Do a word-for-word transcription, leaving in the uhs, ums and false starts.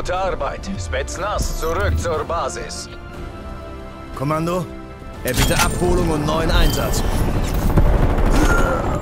Gute Arbeit. Spetsnaz, zurück zur Basis. Kommando, er bitte Abholung und neuen Einsatz.